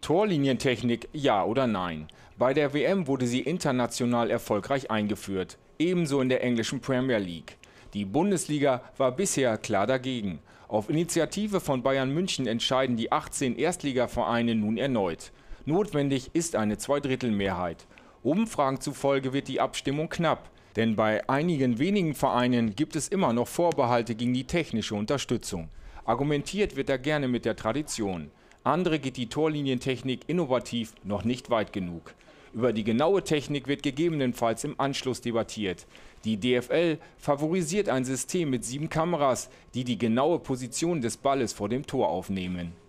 Torlinientechnik, ja oder nein? Bei der WM wurde sie international erfolgreich eingeführt, ebenso in der englischen Premier League. Die Bundesliga war bisher klar dagegen. Auf Initiative von Bayern München entscheiden die 18 Erstligavereine nun erneut. Notwendig ist eine Zweidrittelmehrheit. Umfragen zufolge wird die Abstimmung knapp, denn bei einigen wenigen Vereinen gibt es immer noch Vorbehalte gegen die technische Unterstützung. Argumentiert wird da gerne mit der Tradition. Andere geht die Torlinientechnik innovativ noch nicht weit genug. Über die genaue Technik wird gegebenenfalls im Anschluss debattiert. Die DFL favorisiert ein System mit 7 Kameras, die die genaue Position des Balles vor dem Tor aufnehmen.